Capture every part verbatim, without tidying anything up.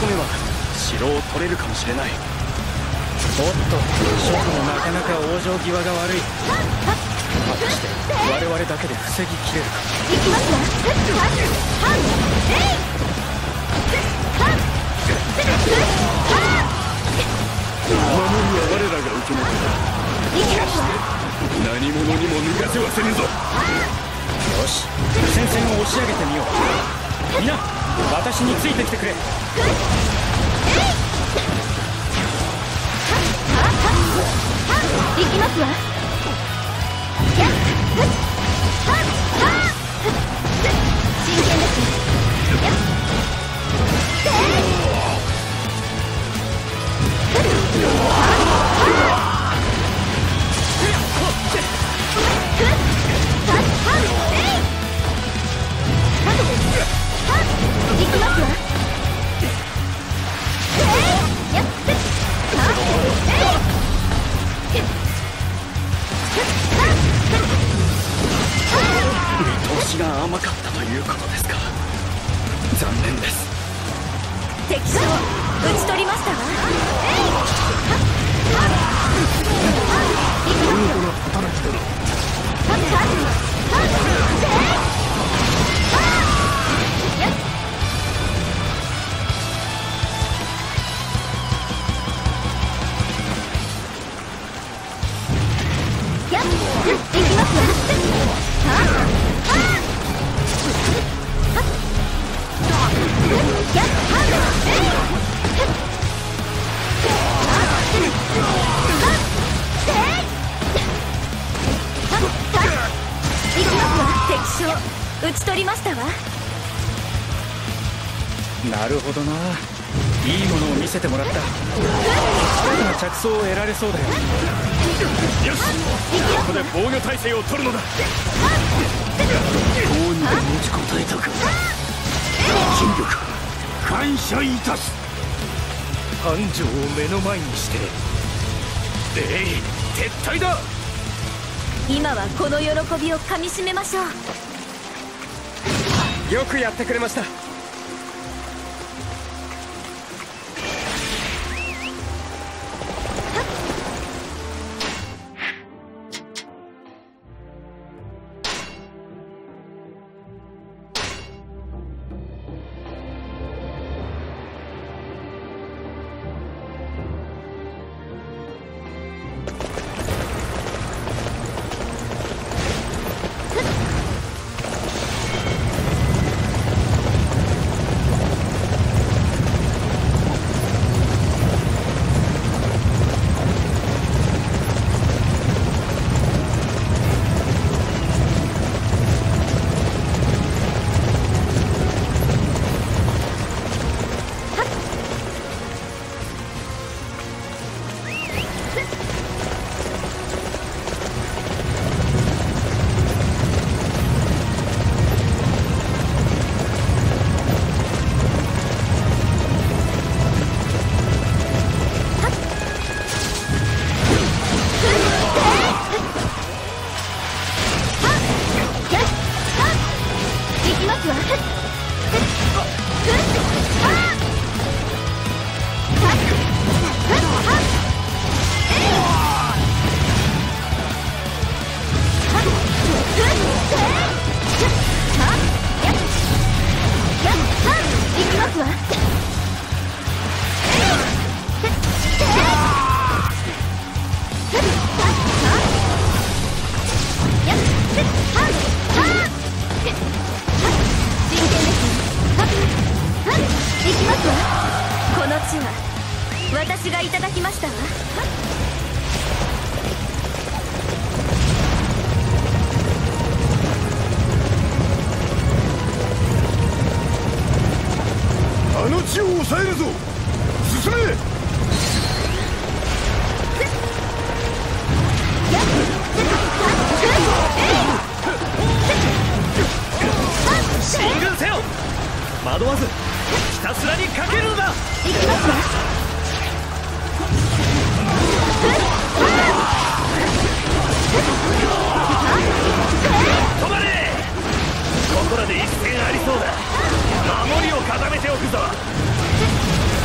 込めば城を取れるかもしれない。 おっと、諸君なかなか往生際が悪い。果たして我々だけで防ぎきれるか。 行きますわ。はんえいはん守りは我らが受け持った。 行きますわ。 何者にも抜かせはせぬぞ。 よし、戦線を押し上げてみよう。みんな私についてきてくれ。 行きますわ。真剣です。行きますわ。 見通しが甘かったということですか。残念です。 敵将討ち取りましたわ。 見事な働きだな。 敵将討ち取りましたわ。 なるほどな、いいものを見せてもらった。僕が着想を得られそうだよ。 よし、ここで防御態勢を取るのだ。どうにか持ちこたえたか。尽力感謝いたす。繁盛を目の前にしてえい撤退だ。 今はこの喜びをかみしめましょう。 よくやってくれました。 私がいただきましたわ。 あの地を抑えるぞ。進め。進軍せよ。惑わずひたすらにかけるのだ。 行きますわ。 止まれ。ここらで一戦ありそうだ。守りを固めておくぞ。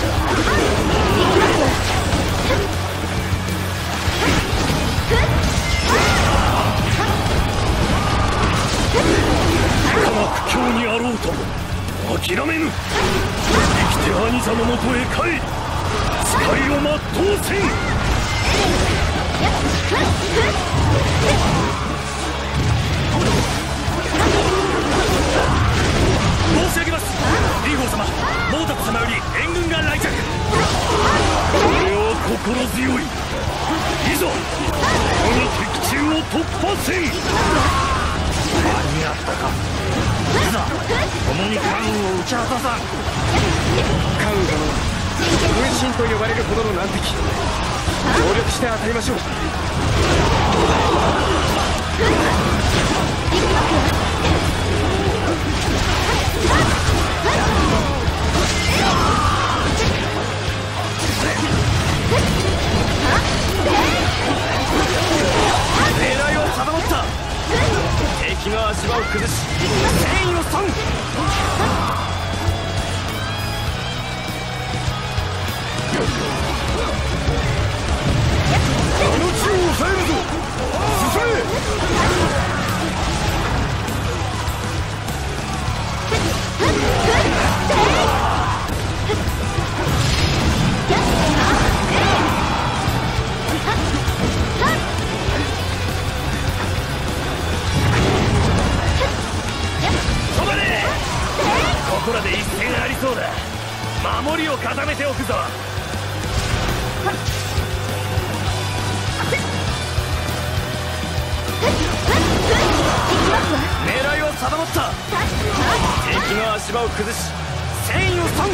者のもとへ帰り誓いを全うせん。申し上げます。リーゴー様、モータツ様より援軍が来着。これは心強い。いざこの敵中を突破せん。間に合ったか。いざ共に関羽を打ち果たさん。 関羽殿は分身と呼ばれるほどの難敵。協力して当たりましょう。 狙いは定まった。敵の足場を崩し戦意を損。あの地を抑えるぞ。進め。ここらで一戦ありそうだ。守りを固めておくぞ。狙いは定まった。敵の足場を崩し戦意を損。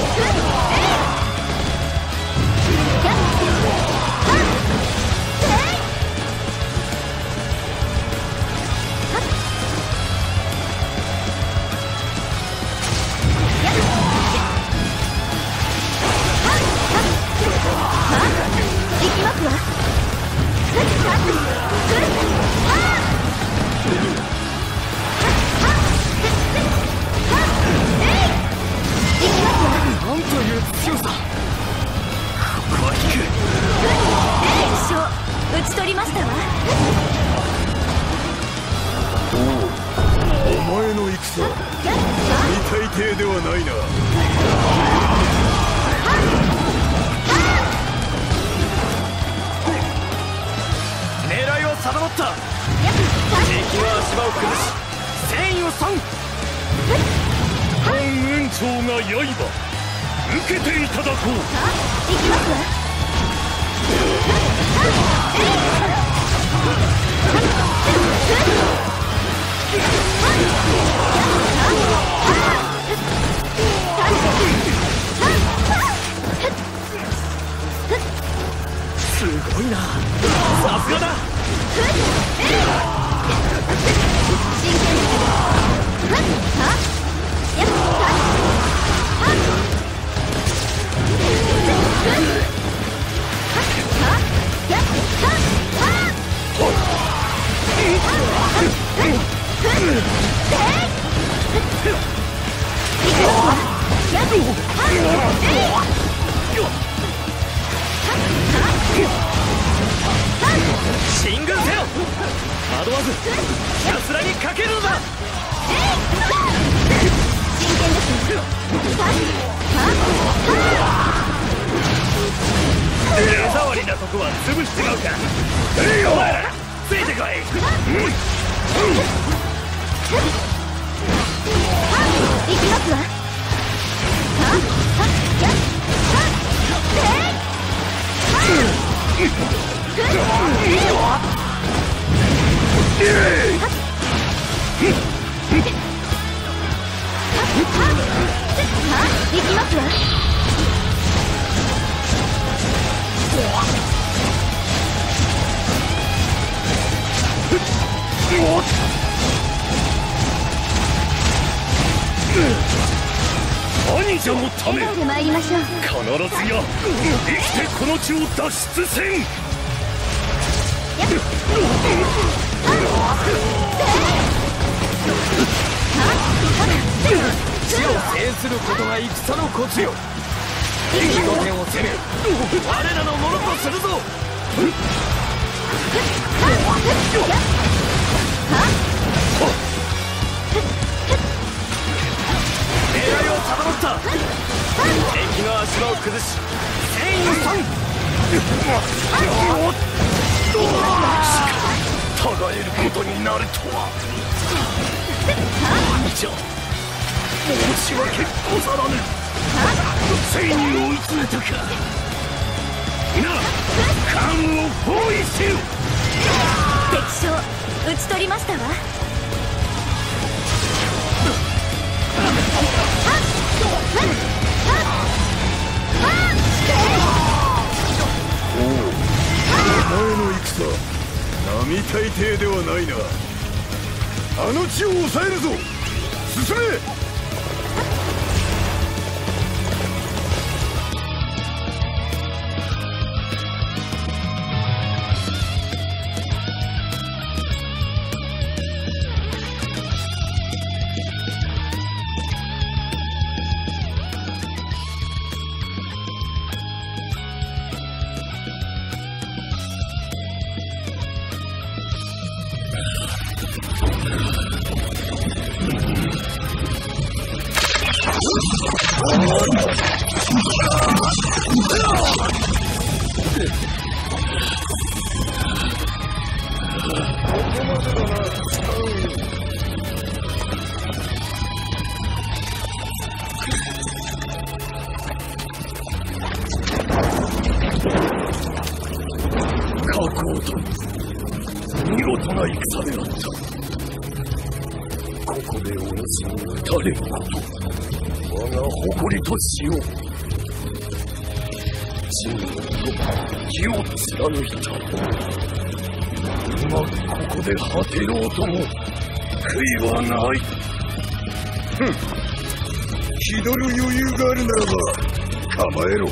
なんという強さ。ここは引く。 敵将討ち取りましたわ。 おお、お前の戦見たい体ではないな。狙いは定まった。敵の足場を崩し戦意を損。本雲長が刃受けていただこう。 行きますわ。 すごいな。さすがだ。 真剣です。 進軍せよ。惑わずひたすらにかけるのだ。 真剣です。 手触りなとこは潰しちまうか。お前らついてこい。 行きますわ。行きますわ。 兄者のため笑顔で参りましょう。 必ずや生きてこの地を脱出せん。 地を制することが戦のコツよ。敵の点を攻め我らのものとするぞ。狙いを定まった。 敵の足場を崩し戦意さんたがえることになるとはじゃ申し訳ござらぬ。ついに追い詰めたか。な艦を包囲せよ。 敵将討ち取りましたわ。 お前の戦並大抵ではないな。あの地を抑えるぞ。進め。見事な戦であった。ここでお主に撃たれること、我が誇りとしよう。陣の義を貫いた。今ここで果てろうとも悔いはない。ふん、気取る余裕があるならば構えろ。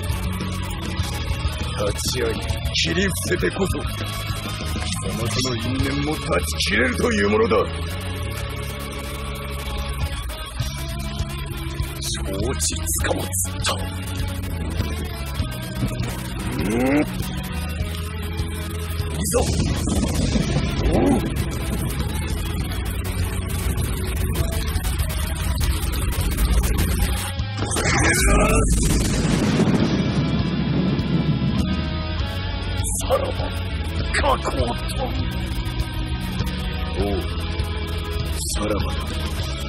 立ち会い切り伏せてこそ貴様との因縁も断ち切れるというものだ。承知つかまつった。うんいざおう。さらば覚悟と。おう、さらばだ。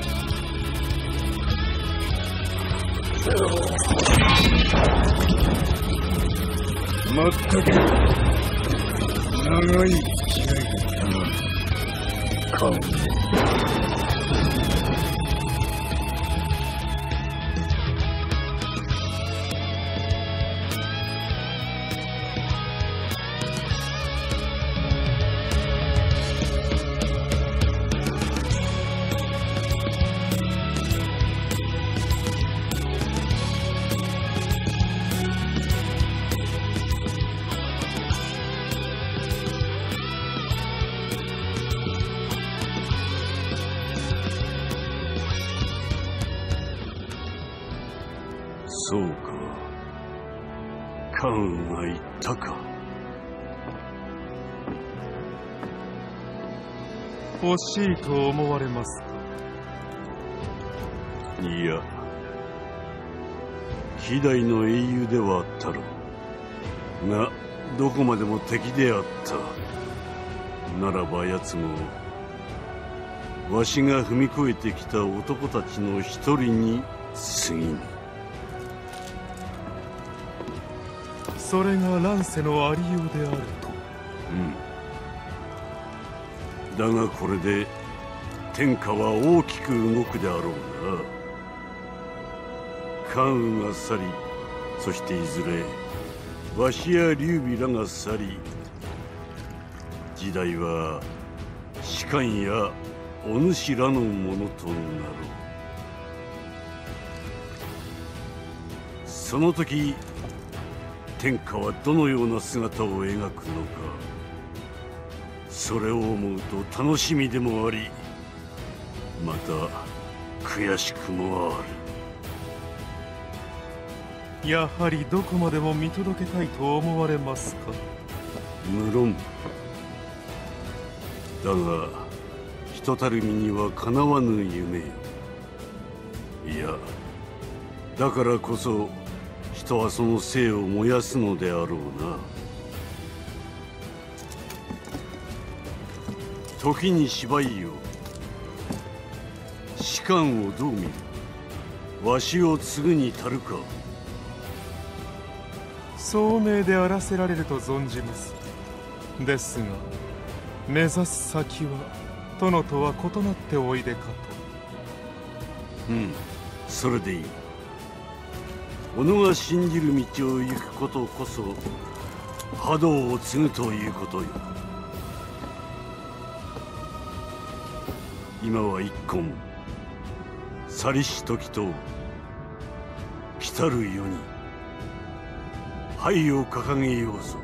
まったく長い付き合いだったな。カンそうか。カーンが言ったか。 欲しいと思われますか。 いや、希代の英雄ではあったろう。が、どこまでも敵であった。ならば奴も、わしが踏み越えてきた男たちの一人に過ぎぬ。 それが乱世のありようであると。 うん。だがこれで天下は大きく動くであろうな。関羽が去り、そしていずれわしや劉備らが去り、時代は士官やお主らのものとなろう。その時天下はどのような姿を描くのか、それを思うと楽しみでもあり、また悔しくもある。やはりどこまでも見届けたいと思われますか。 無論だが、ひとたる身にはかなわぬ夢よ。いや、 だからこそ人はその生を燃やすのであろうな。時に芝居よ、士官をどう見る？わしを継ぐに足るか。 聡明であらせられると存じます。ですが目指す先は殿とは異なっておいでかと。 うん、それでいい。己が信じる道を行くことこそ波動を継ぐということよ。今は一献去りし時と来たる世に灰を掲げようぞ。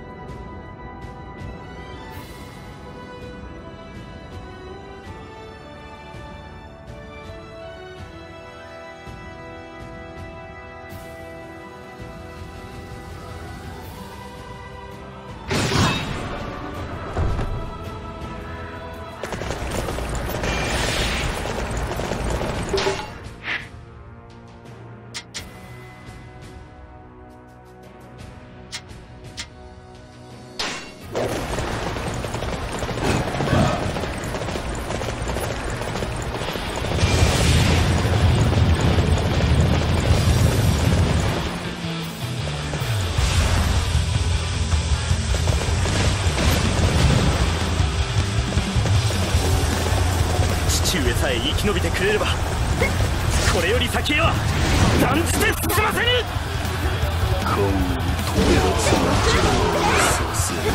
生き延びてくれればこれより先へは断じて進ませぬ。 今後止めらつなんじゃさせる。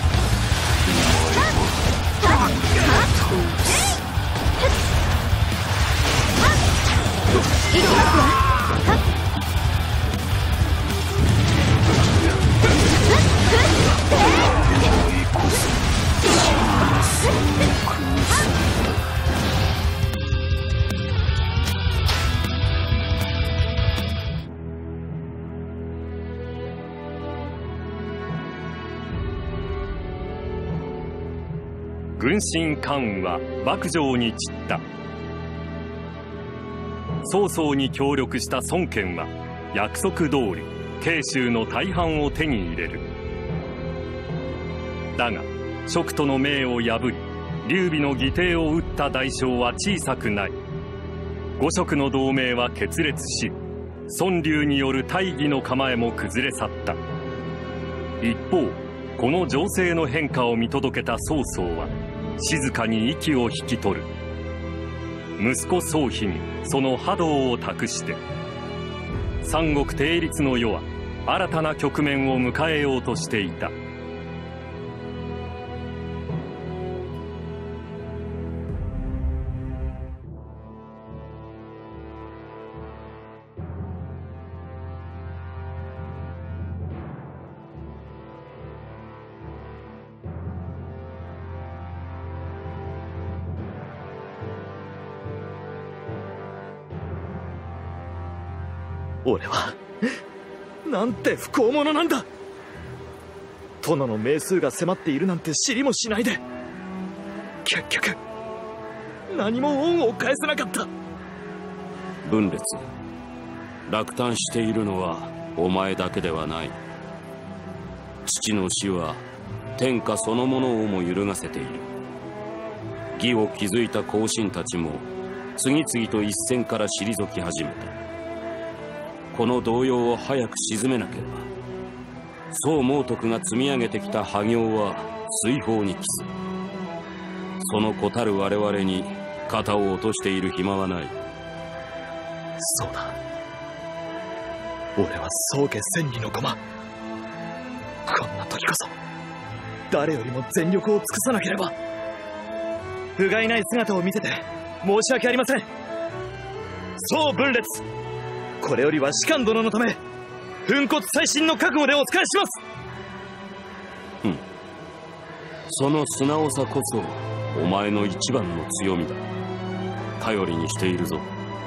行きますわ。 軍神関羽は幕城に散った。曹操に協力した孫権は約束通り慶州の大半を手に入れる。だが蜀との盟を破り劉備の義弟を討った代償は小さくない。五蜀の同盟は決裂し孫劉による大義の構えも崩れ去った。一方この情勢の変化を見届けた曹操は静かに息を引き取る。息子曹丕にその波動を託して三国定立の世は新たな局面を迎えようとしていた。 俺はなんて不幸者なんだ。殿の命数が迫っているなんて知りもしないで結局何も恩を返せなかった。 分裂、落胆しているのはお前だけではない。父の死は天下そのものをも揺るがせている。義を築いた後進たちも次々と一線から退き始めた。この動揺を早く鎮めなければ宋孟徳が積み上げてきた破業は水泡に帰す。その子たる我々に肩を落としている暇はない。 そうだ、俺は宗家千里の駒。こんな時こそ誰よりも全力を尽くさなければ。不甲斐ない姿を見せて申し訳ありません。宋分裂、これよりは士官殿のため粉骨細心の覚悟でお仕えします。 うん、その素直さこそお前の一番の強みだ。頼りにしているぞ。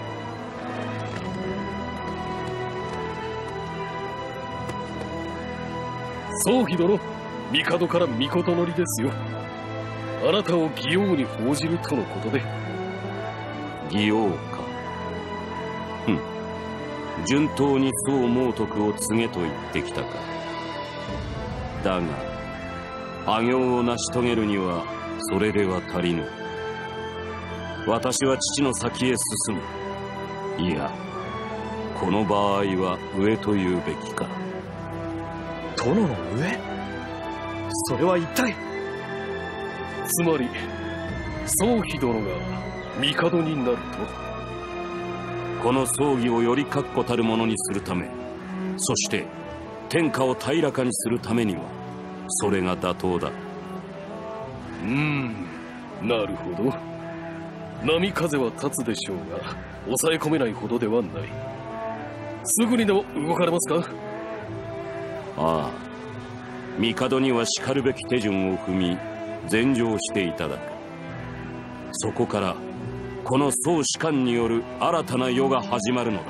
宗妃殿、帝から御事乗りですよ。あなたを義王に報じるとのことで。 義王か。うん、 順当に宋猛徳を告げと言ってきたか。だが阿行を成し遂げるにはそれでは足りぬ。私は父の先へ進む。いや、この場合は上と言うべきか。 殿の上？それは一体？ つまり宗妃殿が帝になると。 この葬儀をより確固たるものにするため、そして天下を平らかにするためにはそれが妥当だ。 うーん、なるほど。波風は立つでしょうが抑え込めないほどではない。すぐにでも動かれますか？ ああ、帝にはしかるべき手順を踏み禅譲していただく。そこからこの宗士官による新たな世が始まるのだ。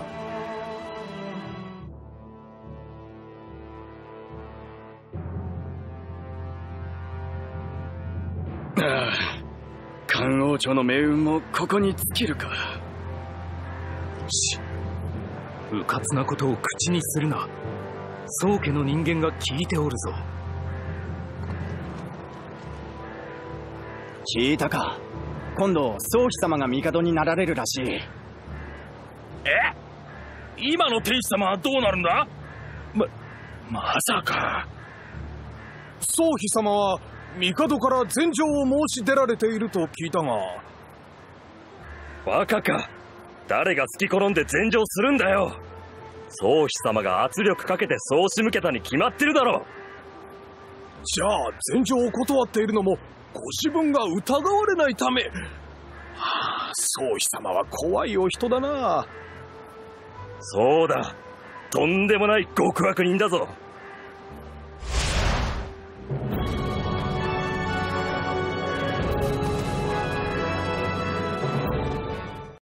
ああ、漢王朝の命運もここに尽きるか。し、うかつなことを口にするな。宗家の人間が聞いておるぞ。 聞いたか。今度宗妃様が帝になられるらしい。 え？今の天子様はどうなるんだ？ま、まさか。 宗妃様は帝から禅譲を申し出られていると聞いたが。 バカか。誰が好き好んで禅譲するんだよ。宗妃様が圧力かけてそう仕向けたに決まってるだろ。 じゃあ禅譲を断っているのもご自分が疑われないため。はあ、宗妃様は怖いお人だな。 そうだ、とんでもない極悪人だぞ。